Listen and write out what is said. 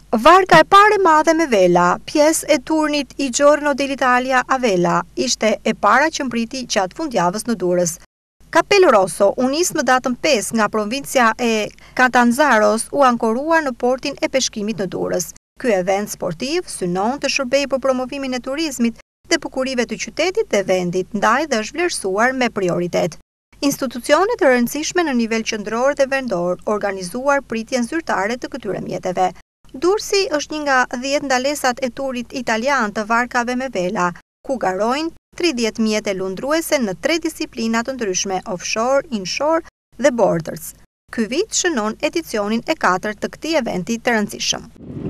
Varka e parë e madhe me vela, pjesë e turnit I Giorno dell'Italia a vela, ishte e para që mbriti gjatë fundjavës në Durrës. Cappello Rosso u nis më datën 5 nga provincia e Catanzaros u ankoruar në portin e peshkimit në Durrës. Ky event sportiv synon të shërbejë për promovimin e turizmit dhe bukurive të qytetit dhe vendit, ndaj dhe është vlerësuar me prioritet. Institucionet e rëndësishme në nivel qendror dhe vendor organizuar pritjen zyrtare të këtyre mjeteve. Durrësi është një nga 10 ndalesat e turit italian të varkave me vela, ku garojnë 30 mjete lundruese në 3 disiplina të ndryshme, offshore, inshore dhe borders. Ky vit shënon edicionin e 4 të këtij eventi të rëndësishëm.